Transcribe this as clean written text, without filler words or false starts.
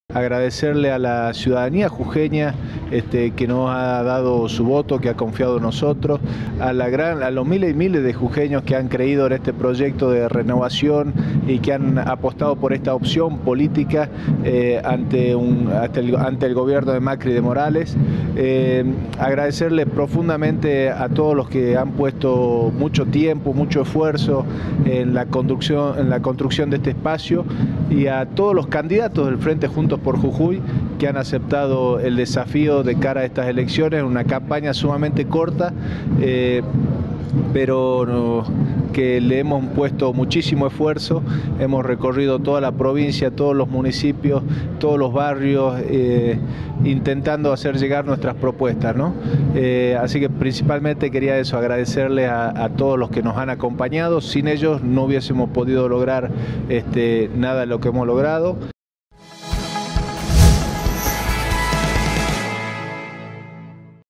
Agradecerle a la ciudadanía jujeña que nos ha dado su voto, que ha confiado en nosotros, a los miles y miles de jujeños que han creído en este proyecto de renovación y que han apostado por esta opción política ante el gobierno de Macri y de Morales. Agradecerle profundamente a todos los que han puesto mucho tiempo, mucho esfuerzo en la construcción de este espacio, y a todos los candidatos del Frente Juntos por Jujuy que han aceptado el desafío de cara a estas elecciones, una campaña sumamente corta, pero que le hemos puesto muchísimo esfuerzo. Hemos recorrido toda la provincia, todos los municipios, todos los barrios, intentando hacer llegar nuestras propuestas, ¿no? Así que principalmente quería agradecerles a todos los que nos han acompañado. Sin ellos no hubiésemos podido lograr nada de lo que hemos logrado.